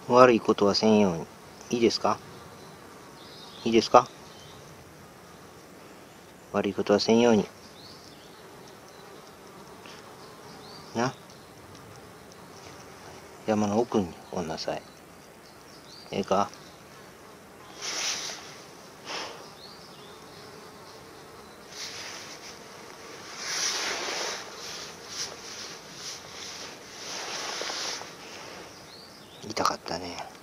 悪いことはせんように。いいですか？いいですか？悪いことはせんように。な。山の奥におんなさい。ええか？痛かったね。